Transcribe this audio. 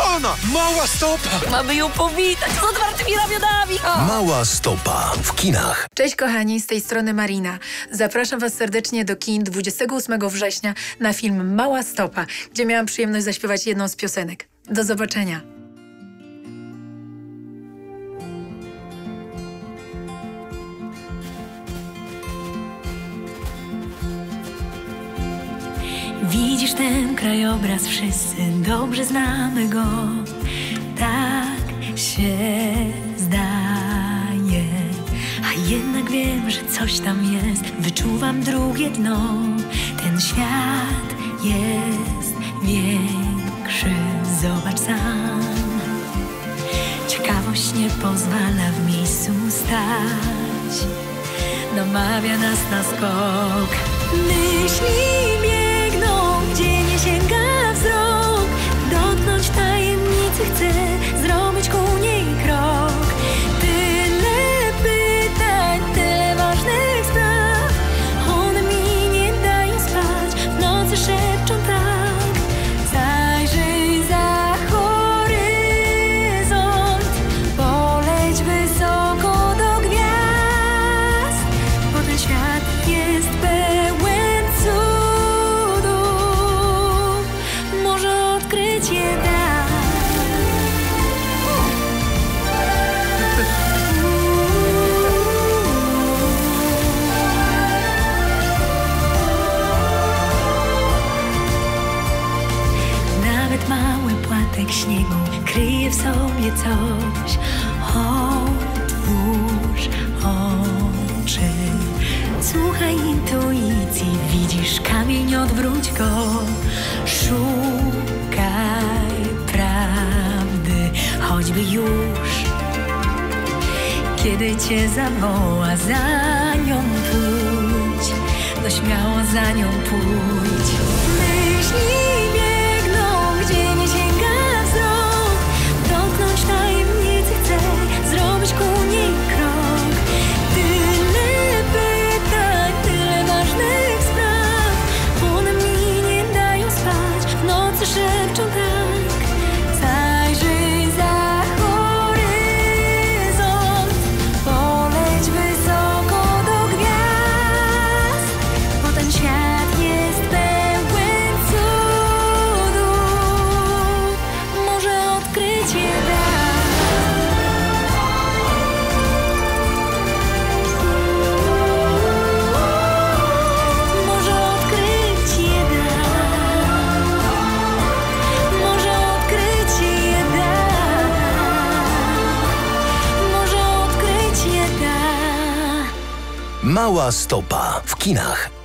ona! Mała stopa! Mamy ją powitać z otwartymi ramionami. O! Mała stopa w kinach. Cześć kochani, z tej strony Marina. Zapraszam Was serdecznie do kin 28 września na film Mała stopa, gdzie miałam przyjemność zaśpiewać jedną z piosenek. Do zobaczenia. Widzisz ten krajobraz, wszyscy dobrze znamy go. Tak się zdaje, a jednak wiem, że coś tam jest. Wyczuwam drugie dno. Ten świat jest większy, zobacz sam. Ciekawość nie pozwala w miejscu stać, namawia nas na skok. Myśli biegną, gdzie nie sięga wzrok. Dotknąć tajemnicy chcę, zrobić ku niej krok. Tyle pytań, tyle ważnych spraw. One mi nie dają spać, w nocy szepczą tak. Zajrzyj za horyzont, poleć wysoko do gwiazd, bo ten świat jest pełen cudów, może odkryć je da. Nawet mały płatek śniegu kryje w sobie coś. Otwórz oczy, słuchaj intuicji, widzisz kamień, odwróć go. Szukaj prawdy, choćby już, kiedy cię zawoła, za nią pójdź, no śmiało za nią pójdź. Myśli biegną, gdzie nie sięga wzrok. Dotknąć tajemnicy chcę, zrobić ku niej krok. Tyle pytań, tyle ważnych spraw. One mi nie dają spać, w nocy szepczą tak. Zajrzyj za horyzont, poleć wysoko do gwiazd, bo ten świat jest pełen cudów, może odkryć je da. Może odkryć je da. Może odkryć je da. Może odkryć je da. Mała stopa w kinach.